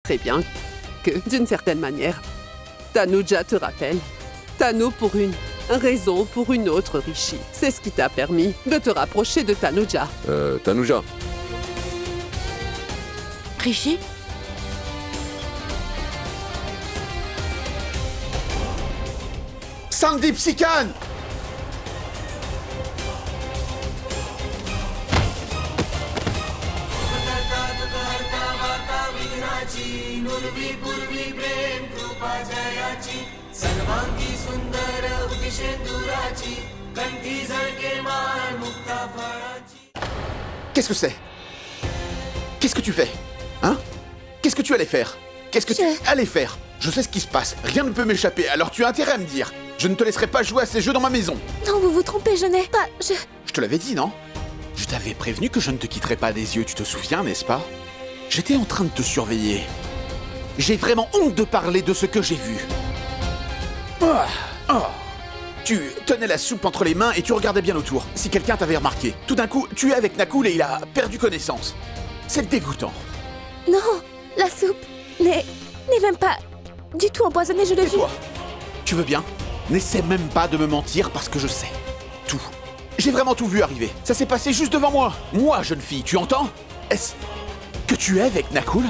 très bien que, d'une certaine manière, Tanuja te rappelle. Tano pour une raison, pour une autre, Rishi. C'est ce qui t'a permis de te rapprocher de Tanuja. Tanuja. Rishi? Sandeep Sikhan! Qu'est-ce que c'est? Qu'est-ce que tu fais? Hein? Qu'est-ce que tu allais faire? Qu'est-ce que tu allais faire? Je sais ce qui se passe. Rien ne peut m'échapper, alors tu as intérêt à me dire. Je ne te laisserai pas jouer à ces jeux dans ma maison. Non, vous vous trompez, je n'ai pas... Je te l'avais dit, non? Je t'avais prévenu que je ne te quitterais pas des yeux, tu te souviens, n'est-ce pas? J'étais en train de te surveiller. J'ai vraiment honte de parler de ce que j'ai vu. Tu tenais la soupe entre les mains et tu regardais bien autour. Si quelqu'un t'avait remarqué. Tout d'un coup, tu es avec Nakul et il a perdu connaissance. C'est dégoûtant. Non, la soupe n'est même pas du tout empoisonnée, je le Et jure. toi? Tu veux bien? N'essaie même pas de me mentir parce que je sais. Tout. J'ai vraiment tout vu arriver. Ça s'est passé juste devant moi. Moi, jeune fille, tu entends? Est-ce que tu es avec Nakul?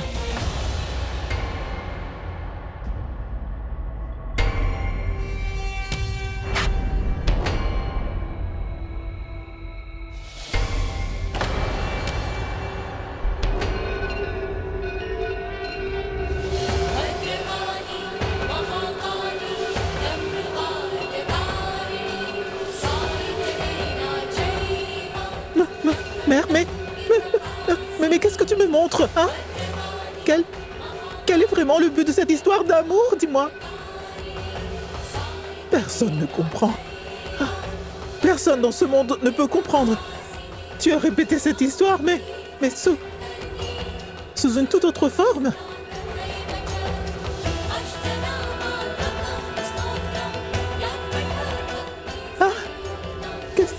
Mère, mais qu'est-ce que tu me montres, hein? Quel est vraiment le but de cette histoire d'amour, dis-moi? Personne ne comprend. Ah, personne dans ce monde ne peut comprendre. Tu as répété cette histoire, mais sous une toute autre forme. Ah, qu'est-ce...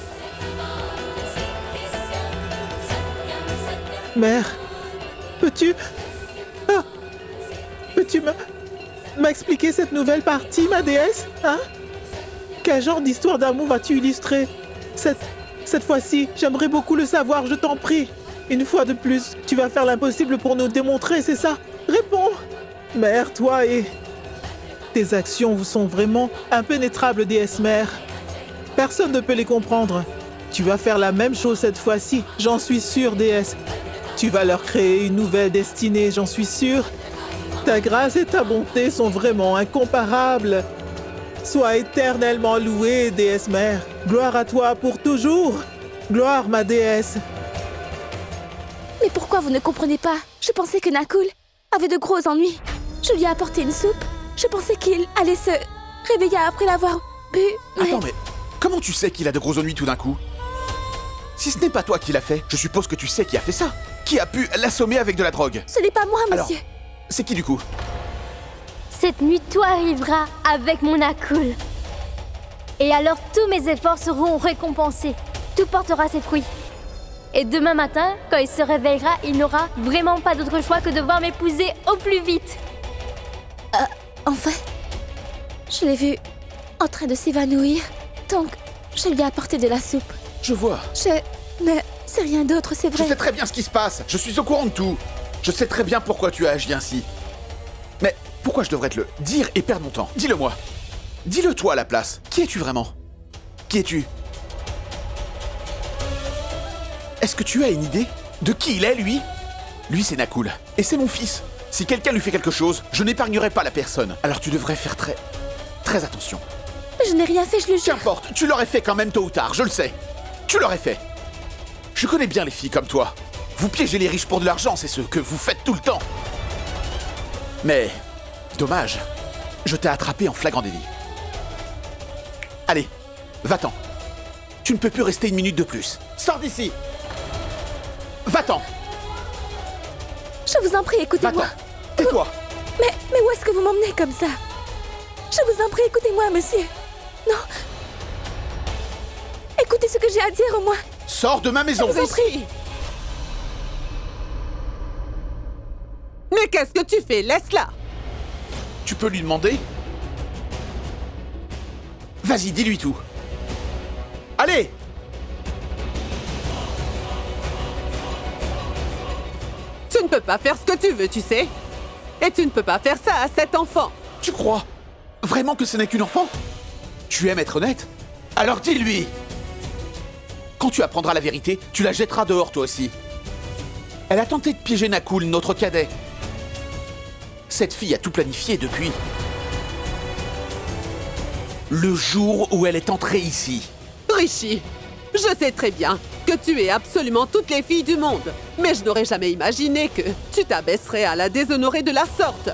Mère, peux-tu m'expliquer cette nouvelle partie, ma déesse, hein? Quel genre d'histoire d'amour vas-tu illustrer? Cette fois-ci, j'aimerais beaucoup le savoir, je t'en prie. Une fois de plus, tu vas faire l'impossible pour nous démontrer, c'est ça? Réponds! Mère, toi et... Tes actions vous sont vraiment impénétrables, déesse mère. Personne ne peut les comprendre. Tu vas faire la même chose cette fois-ci, j'en suis sûre, déesse. Tu vas leur créer une nouvelle destinée, j'en suis sûre. Ta grâce et ta bonté sont vraiment incomparables. Sois éternellement louée, déesse mère. Gloire à toi pour toujours. Gloire, ma déesse. Mais pourquoi vous ne comprenez pas? Je pensais que Nakul avait de gros ennuis. Je lui ai apporté une soupe. Je pensais qu'il allait se réveiller après l'avoir bu, mais... Attends, mais comment tu sais qu'il a de gros ennuis tout d'un coup? Si ce n'est pas toi qui l'as fait, je suppose que tu sais qui a fait ça. Qui a pu l'assommer avec de la drogue? Ce n'est pas moi, monsieur. Alors, c'est qui du coup? Cette nuit, tout arrivera avec mon Nakul. Et alors, tous mes efforts seront récompensés. Tout portera ses fruits. Et demain matin, quand il se réveillera, il n'aura vraiment pas d'autre choix que de devoir m'épouser au plus vite. En fait, je l'ai vu en train de s'évanouir. Donc, je lui ai apporté de la soupe. Je vois. Mais c'est rien d'autre, c'est Je vrai. sais très bien ce qui se passe. Je suis au courant de tout. Je sais très bien pourquoi tu as agi ainsi. Mais pourquoi je devrais te le dire et perdre mon temps? Dis-le-moi. Dis-le toi à la place. Qui es-tu vraiment? Qui es-tu? Est-ce que tu as une idée de qui il est, lui? Lui, c'est Nakul. Et c'est mon fils. Si quelqu'un lui fait quelque chose, je n'épargnerai pas la personne. Alors tu devrais faire très attention. Je n'ai rien fait, je le jure. Qu'importe, tu l'aurais fait quand même tôt ou tard, je le sais. Tu l'aurais fait. Je connais bien les filles comme toi. Vous piégez les riches pour de l'argent, c'est ce que vous faites tout le temps. Mais, dommage, je t'ai attrapé en flagrant délit. Allez, va-t'en. Tu ne peux plus rester une minute de plus. Sors d'ici. Va-t'en. Je vous en prie, écoutez-moi. Va-t'en. Tais-toi. Mais où est-ce que vous m'emmenez comme ça? Je vous en prie, écoutez-moi, monsieur. Non. Écoutez ce que j'ai à dire, au moins. Sors de ma maison. Je vous en prie. Mais Mais qu'est-ce que tu fais? Laisse-la! Tu peux lui demander? Vas-y, dis-lui tout. Allez! Tu ne peux pas faire ce que tu veux, tu sais. Et tu ne peux pas faire ça à cet enfant. Tu crois vraiment que ce n'est qu'une enfant? Tu aimes être honnête? Alors dis-lui! Quand tu apprendras la vérité, tu la jetteras dehors toi aussi. Elle a tenté de piéger Nakul, notre cadet. Cette fille a tout planifié depuis le jour où elle est entrée ici. Rishi, je sais très bien que tu es absolument toutes les filles du monde. Mais je n'aurais jamais imaginé que tu t'abaisserais à la déshonorer de la sorte.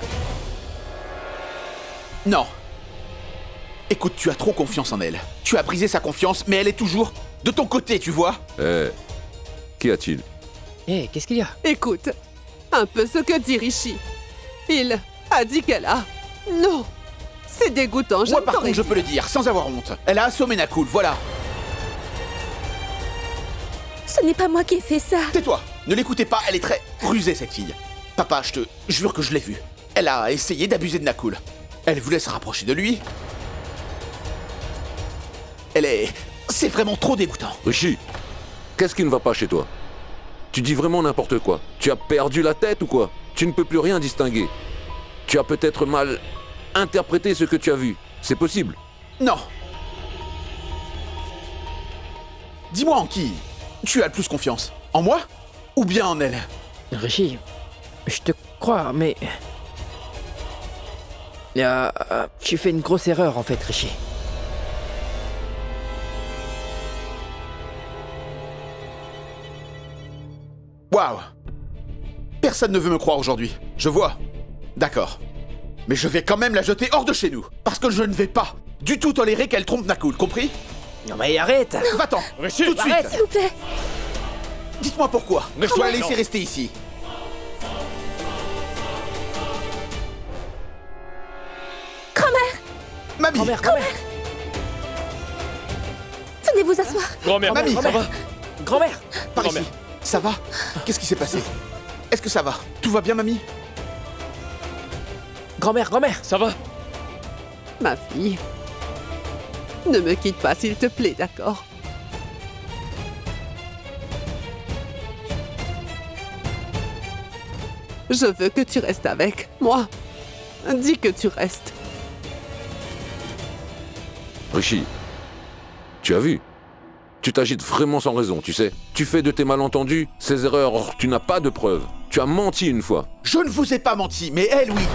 Non. Écoute, tu as trop confiance en elle. Tu as brisé sa confiance, mais elle est toujours de ton côté, tu vois? Qu'y a-t-il? Qu'est-ce qu'il y a? Écoute, un peu ce que dit Rishi. Il a dit qu'elle a... Non, c'est dégoûtant, je Moi, ne par t'aurais contre, je dit. peux le dire, sans avoir honte. Elle a assommé Nakul, voilà. Ce n'est pas moi qui ai fait ça. Tais-toi, ne l'écoutez pas, elle est très rusée, cette fille. Papa, je te jure que je l'ai vue. Elle a essayé d'abuser de Nakul. Elle voulait se rapprocher de lui. C'est vraiment trop dégoûtant. Rishi, qu'est-ce qui ne va pas chez toi? Tu dis vraiment n'importe quoi. Tu as perdu la tête ou quoi? Tu ne peux plus rien distinguer. Tu as peut-être mal interprété ce que tu as vu. C'est possible. Non. Dis-moi en qui tu as le plus confiance? En moi? Ou bien en elle? Rishi, je te crois, mais... tu fais une grosse erreur en fait, Rishi. Waouh! Personne ne veut me croire aujourd'hui. Je vois. D'accord. Mais je vais quand même la jeter hors de chez nous. Parce que je ne vais pas du tout tolérer qu'elle trompe Nakul, compris? Non mais arrête! Va-t'en! Tout de arrête. suite! S'il vous plaît. Dites-moi pourquoi. Je dois la laisser rester ici. Grand-mère, Mamie! Grand-mère! venez vous asseoir. Grand-mère, Mamie, ça va? Grand-mère! Par ici. Ça va? Qu'est-ce qui s'est passé? Est-ce que ça va? Tout va bien, mamie? Grand-mère! Ça va? Ma fille, ne me quitte pas, s'il te plaît, d'accord? Je veux que tu restes avec moi. Dis que tu restes. Rishi, tu as vu? Tu t'agites vraiment sans raison, tu sais. Tu fais de tes malentendus ces erreurs, or tu n'as pas de preuves. Tu as menti une fois. Je ne vous ai pas menti, mais elle, oui.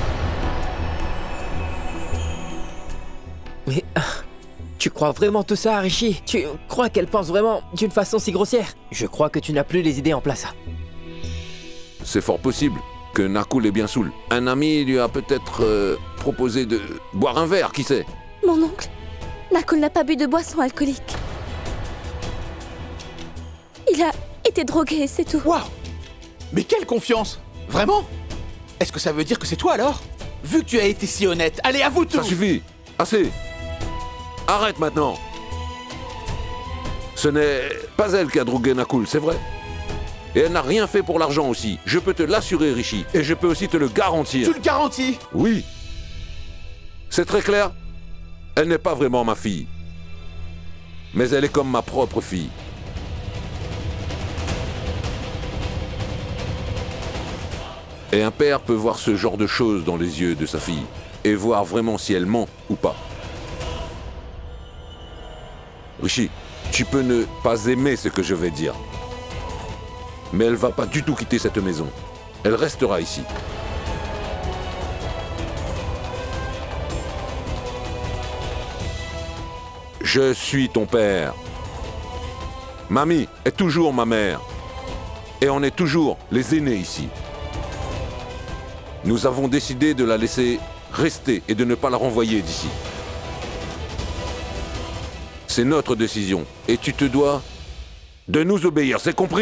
Mais... tu crois vraiment tout ça, Rishi? Tu crois qu'elle pense vraiment d'une façon si grossière? Je crois que tu n'as plus les idées en place. C'est fort possible que Nakul est bien saoul. Un ami lui a peut-être proposé de boire un verre, qui sait? Mon oncle, Nakul n'a pas bu de boisson alcoolique. Il a été drogué, c'est tout. Waouh! Mais quelle confiance! Vraiment? Est-ce que ça veut dire que c'est toi alors? Vu que tu as été si honnête, allez, avoue tout! Ça suffit. Assez. Arrête maintenant. Ce n'est pas elle qui a drogué Nakul, c'est vrai. Et elle n'a rien fait pour l'argent aussi. Je peux te l'assurer, Rishi. Et je peux aussi te le garantir. Tu le garantis? Oui. C'est très clair. Elle n'est pas vraiment ma fille. Mais elle est comme ma propre fille. Et un père peut voir ce genre de choses dans les yeux de sa fille. Et voir vraiment si elle ment ou pas. Rishi, tu peux ne pas aimer ce que je vais dire. Mais elle va pas du tout quitter cette maison. Elle restera ici. Je suis ton père. Mamie est toujours ma mère. Et on est toujours les aînés ici. Nous avons décidé de la laisser rester et de ne pas la renvoyer d'ici. C'est notre décision. Et tu te dois de nous obéir, c'est compris ?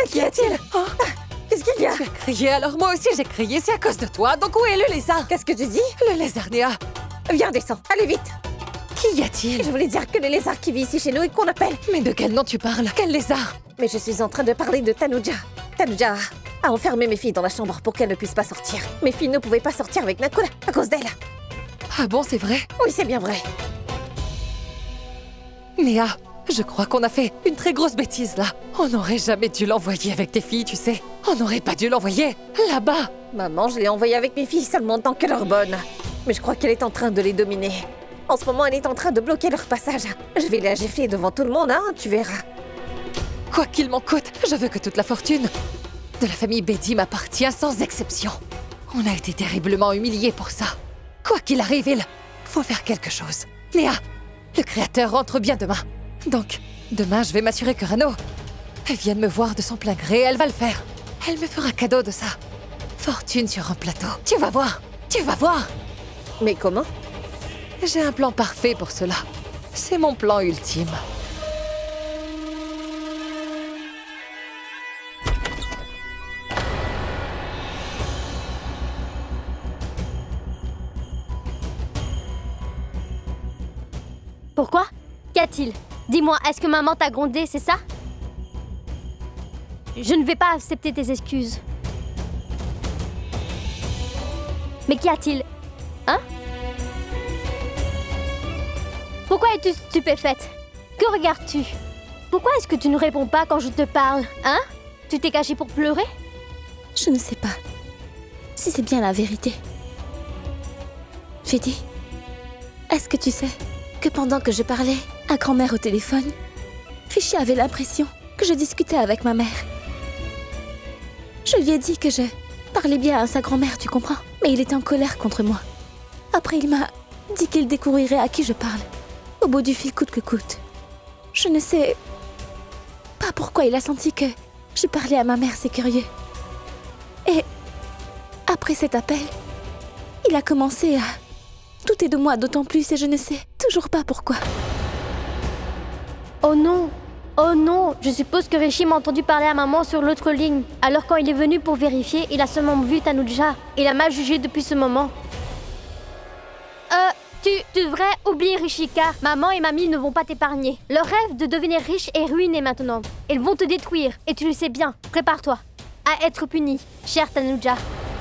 Qu'y a-t-il? Qu'est-ce qu'il y a? Tu as crié, alors moi aussi j'ai crié, c'est à cause de toi. Donc où est le lézard? Qu'est-ce que tu dis? Le lézard, Néa. Viens, descends, allez vite. Qui y a-t-il? Je voulais dire que le lézard qui vit ici chez nous et qu'on appelle. Mais de quel nom tu parles? Quel lézard? Mais je suis en train de parler de Tanuja. Tanuja a enfermé mes filles dans la chambre pour qu'elles ne puissent pas sortir. Mes filles ne pouvaient pas sortir avec Nakul à cause d'elle. Ah bon, c'est vrai? Oui, c'est bien vrai. Néa, je crois qu'on a fait une très grosse bêtise là. On n'aurait jamais dû l'envoyer avec tes filles, tu sais. On n'aurait pas dû l'envoyer là-bas. Maman, je l'ai envoyée avec mes filles seulement en tant que leur bonne. Mais je crois qu'elle est en train de les dominer. En ce moment, elle est en train de bloquer leur passage. Je vais la gifler devant tout le monde, hein, tu verras. Quoi qu'il m'en coûte, je veux que toute la fortune de la famille Bedi m'appartient sans exception. On a été terriblement humiliés pour ça. Quoi qu'il arrive, il faut faire quelque chose. Néa, le créateur rentre bien demain. Donc, demain, je vais m'assurer que Rano vienne me voir de son plein gré. Elle va le faire. Elle me fera cadeau de ça. Fortune sur un plateau. Tu vas voir. Tu vas voir. Mais comment? J'ai un plan parfait pour cela. C'est mon plan ultime. Pourquoi? Qu'y a-t-il? Dis-moi, est-ce que maman t'a grondé, c'est ça? Je ne vais pas accepter tes excuses. Mais qu'y a-t-il? Hein? Pourquoi es-tu stupéfaite? Que regardes-tu? Pourquoi est-ce que tu ne réponds pas quand je te parle? Hein? Tu t'es cachée pour pleurer? Je ne sais pas si c'est bien la vérité. Fidi, est-ce que tu sais que pendant que je parlais à grand-mère au téléphone, Rishi avait l'impression que je discutais avec ma mère. Je lui ai dit que je parlais bien à sa grand-mère, tu comprends? Mais il était en colère contre moi. Après, il m'a dit qu'il découvrirait à qui je parle, au bout du fil coûte que coûte. Je ne sais pas pourquoi il a senti que je parlais à ma mère, c'est curieux. Et après cet appel, il a commencé à douter de moi d'autant plus et je ne sais toujours pas pourquoi. Oh non! Oh non! Je suppose que Rishi m'a entendu parler à maman sur l'autre ligne. Alors quand il est venu pour vérifier, il a seulement vu Tanuja. Il a mal jugé depuis ce moment. Tu devrais oublier Rishi car maman et mamie ne vont pas t'épargner. Leur rêve de devenir riche est ruiné maintenant. Ils vont te détruire et tu le sais bien. Prépare-toi à être puni, chère Tanuja.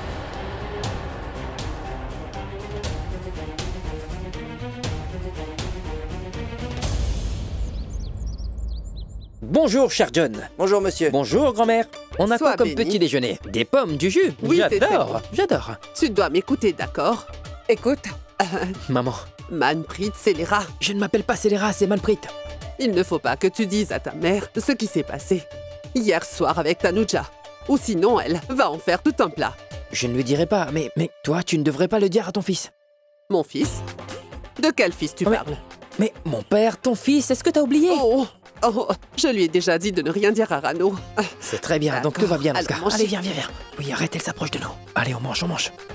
Bonjour, cher John. Bonjour, monsieur. Bonjour, grand-mère. On a Sois quoi comme béni. petit déjeuner? Des pommes, du jus? Oui, c'est très j'adore, bon. j'adore. Tu dois m'écouter, d'accord? Écoute, Maman, Manpreet, c'est les rats. je ne m'appelle pas Scélérat, c'est Manpreet. Il ne faut pas que tu dises à ta mère ce qui s'est passé hier soir avec Tanuja. Ou sinon, elle va en faire tout un plat. Je ne lui dirai pas, mais toi, tu ne devrais pas le dire à ton fils. Mon fils? De quel fils tu Mais- parles? Mais mon père, ton fils, est-ce que t'as oublié? Oh, je lui ai déjà dit de ne rien dire à Rano. C'est très bien, donc tout va bien dans ce Alors, cas. mangez. Allez, viens. Oui, arrête, elle s'approche de nous. Allez, on mange.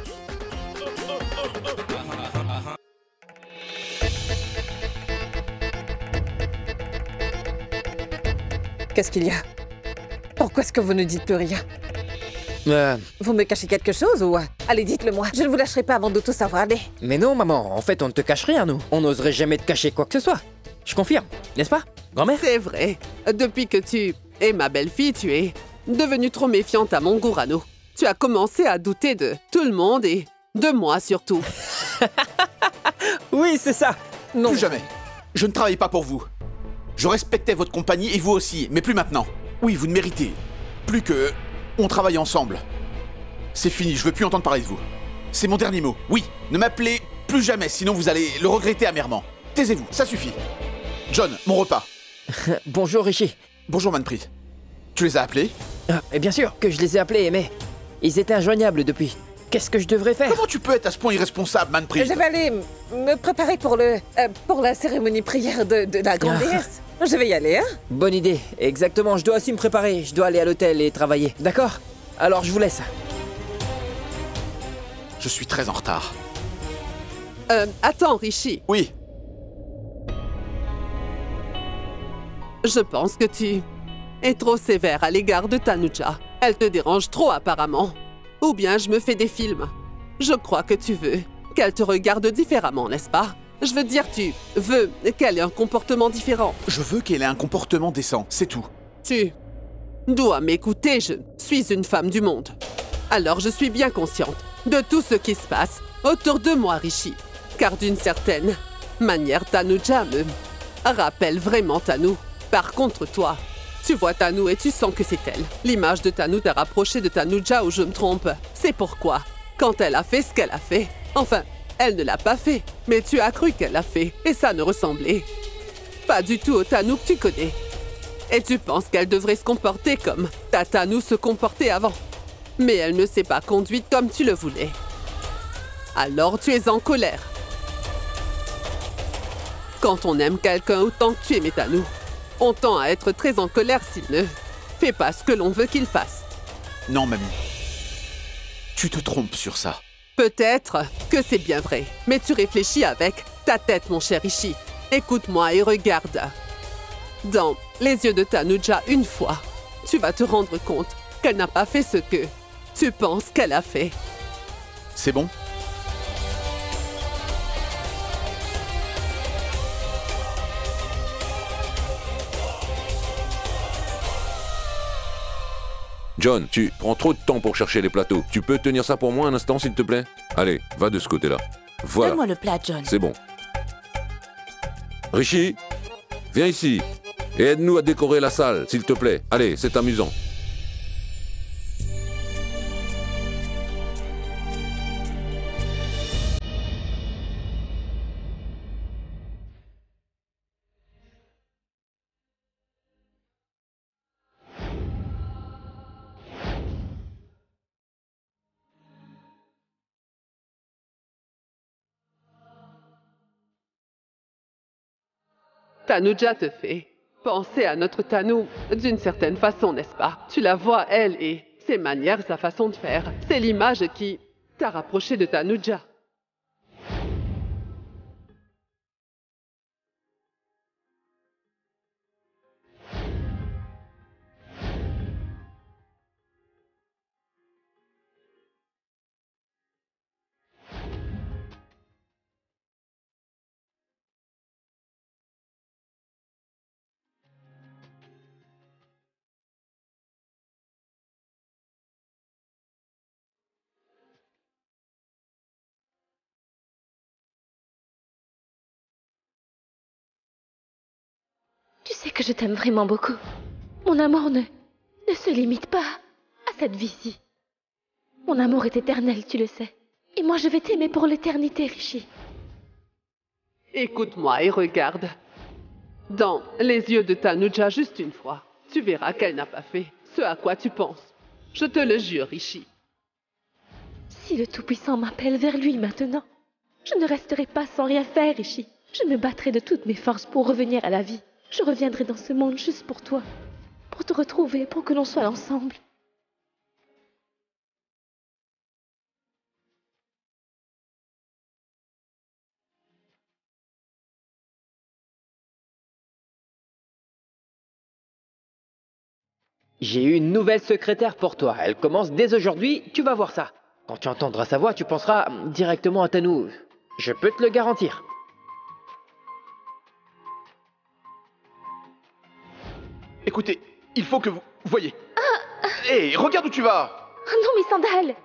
Qu'est-ce qu'il y a? Pourquoi est-ce que vous ne dites plus rien? Vous me cachez quelque chose ou... Allez, dites-le moi. Je ne vous lâcherai pas avant de tout savoir. Allez. Mais non, maman, en fait, on ne te cache rien, nous. On n'oserait jamais te cacher quoi que ce soit. Je confirme, n'est-ce pas, grand-mère? C'est vrai. Depuis que tu es ma belle-fille, tu es devenue trop méfiante à mon goût, Rano. Tu as commencé à douter de tout le monde et de moi surtout. Oui, c'est ça. Non. Plus jamais. Je ne travaille pas pour vous. Je respectais votre compagnie et vous aussi, mais plus maintenant. Oui, vous ne méritez plus que... On travaille ensemble. C'est fini, je veux plus entendre parler de vous. C'est mon dernier mot. Oui, ne m'appelez plus jamais, sinon vous allez le regretter amèrement. Taisez-vous, ça suffit. John, mon repas. Bonjour, Rishi. Bonjour Manpreet. Tu les as appelés? Et bien sûr que je les ai appelés, mais ils étaient injoignables depuis. Qu'est-ce que je devrais faire? Comment tu peux être à ce point irresponsable, Manpreet? Je vais aller me préparer pour la cérémonie prière de la grande déesse. Je vais y aller, hein? Bonne idée. Exactement, je dois aussi me préparer. Je dois aller à l'hôtel et travailler. D'accord? Alors, je vous laisse. Je suis très en retard. Attends, Rishi. Oui, Je pense que tu est trop sévère à l'égard de Tanuja. Elle te dérange trop apparemment. Ou bien je me fais des films. Je crois que tu veux qu'elle te regarde différemment, n'est-ce pas? Je veux dire, tu veux qu'elle ait un comportement différent. Je veux qu'elle ait un comportement décent, c'est tout. Tu dois m'écouter, je suis une femme du monde. Alors je suis bien consciente de tout ce qui se passe autour de moi, Rishi. Car d'une certaine manière, Tanuja me rappelle vraiment Tanu. Par contre, toi, tu vois Tanu et tu sens que c'est elle. L'image de Tanu t'a rapproché de Tanuja ou je me trompe. C'est pourquoi, quand elle a fait ce qu'elle a fait, enfin, elle ne l'a pas fait, mais tu as cru qu'elle l'a fait et ça ne ressemblait pas du tout au Tanu que tu connais. Et tu penses qu'elle devrait se comporter comme ta Tanu se comportait avant. Mais elle ne s'est pas conduite comme tu le voulais. Alors tu es en colère. Quand on aime quelqu'un autant que tu aimais Tanu, on tend à être très en colère s'il ne fait pas ce que l'on veut qu'il fasse. Non, mamie. Tu te trompes sur ça. Peut-être que c'est bien vrai, mais tu réfléchis avec ta tête, mon cher Rishi. Écoute-moi et regarde. Dans les yeux de Tanuja, une fois, tu vas te rendre compte qu'elle n'a pas fait ce que tu penses qu'elle a fait. C'est bon? John, tu prends trop de temps pour chercher les plateaux. Tu peux tenir ça pour moi un instant, s'il te plaît? Allez, va de ce côté-là. Voilà. Donne-moi le plat, John. C'est bon. Rishi, viens ici. Et aide-nous à décorer la salle, s'il te plaît. Allez, c'est amusant. Tanuja te fait penser à notre Tanu d'une certaine façon, n'est-ce pas? Tu la vois, elle, et ses manières, sa façon de faire. C'est l'image qui t'a rapproché de Tanuja. Tu sais que je t'aime vraiment beaucoup. Mon amour ne se limite pas à cette vie-ci. Mon amour est éternel, tu le sais. Et moi, je vais t'aimer pour l'éternité, Rishi. Écoute-moi et regarde. Dans les yeux de Tanuja, juste une fois, tu verras qu'elle n'a pas fait ce à quoi tu penses. Je te le jure, Rishi. Si le Tout-Puissant m'appelle vers lui maintenant, je ne resterai pas sans rien faire, Rishi. Je me battrai de toutes mes forces pour revenir à la vie. Je reviendrai dans ce monde juste pour toi, pour te retrouver, pour que l'on soit ensemble. J'ai eu une nouvelle secrétaire pour toi. Elle commence dès aujourd'hui, tu vas voir ça. Quand tu entendras sa voix, tu penseras directement à Tanu. Je peux te le garantir. Écoutez, il faut que vous voyez. Hé, regarde où tu vas! Oh non, mes sandales!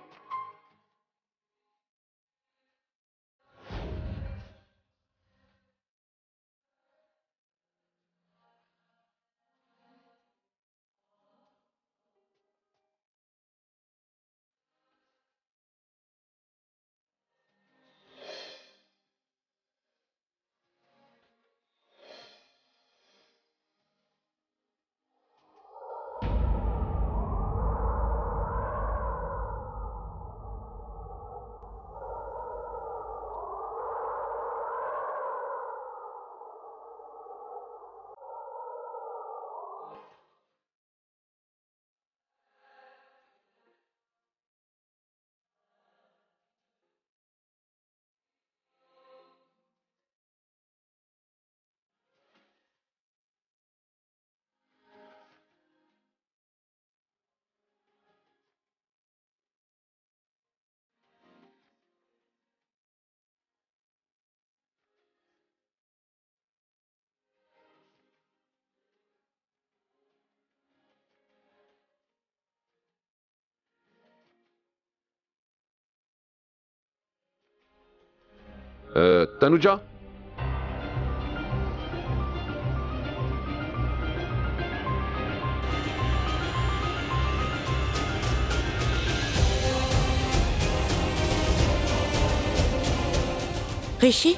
Tanuja? Rishi?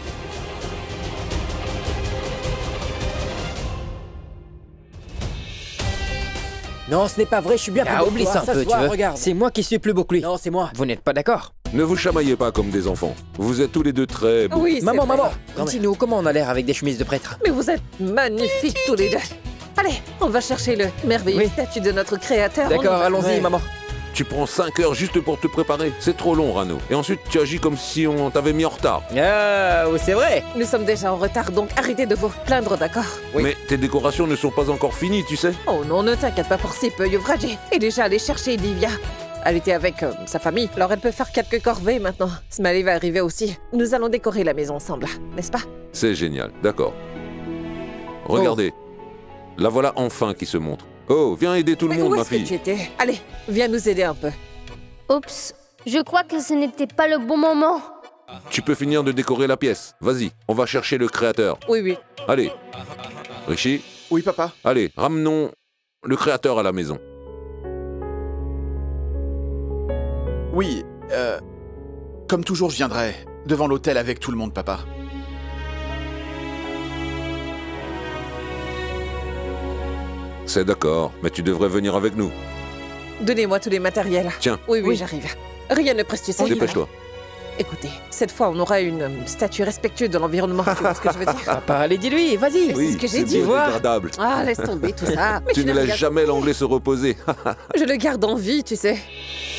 Non, ce n'est pas vrai, je suis bien plus beau que oublie toi. ça un peu, se tu voit, veux. regarde. C'est moi qui suis plus beau que lui. Non, c'est moi. Vous n'êtes pas d'accord? Ne vous chamaillez pas comme des enfants. Vous êtes tous les deux très beaux. Oui, c'est Maman, vrai. maman, dis-nous, comment on a l'air avec des chemises de prêtre? Mais vous êtes magnifiques tous les deux. Allez, on va chercher le merveilleux Oui. statut de notre créateur. On y D'accord, va. allons-y, Ouais. maman. Tu prends 5 heures juste pour te préparer. C'est trop long, Rano. Et ensuite, tu agis comme si on t'avait mis en retard. Ah, oui, c'est vrai. Nous sommes déjà en retard, donc arrêtez de vous plaindre, d'accord? Oui. Mais tes décorations ne sont pas encore finies, tu sais. Oh non, ne t'inquiète pas pour si peu, Yuvraji est déjà allé chercher Livia. Elle était avec sa famille, alors elle peut faire quelques corvées maintenant. Smiley va arriver aussi. Nous allons décorer la maison ensemble, n'est-ce pas? C'est génial, d'accord. Regardez. La voilà enfin qui se montre. Oh, viens aider tout le Mais monde, où ma est-ce que tu fille. étais? Allez, viens nous aider un peu. Oups, je crois que ce n'était pas le bon moment. Tu peux finir de décorer la pièce. Vas-y, on va chercher le créateur. Oui, oui. Allez. Rishi, Oui, papa. allez, ramenons le créateur à la maison. Oui, comme toujours, je viendrai devant l'hôtel avec tout le monde, papa. C'est d'accord, mais tu devrais venir avec nous. Donnez-moi tous les matériels. Tiens. Oui, oui, Oui. j'arrive. Rien ne presse, tu sais. Dépêche-toi. Écoutez, cette fois, on aura une statue respectueuse de l'environnement, tu vois ce que je veux dire? Papa, allez, dis-lui, vas-y. C'est ce que j'ai c'est dit, biodégradable. Ah, laisse tomber tout ça. Mais Tu je ne n'ai laisses rien- jamais l'anglais se reposer. Je le garde en vie, tu sais.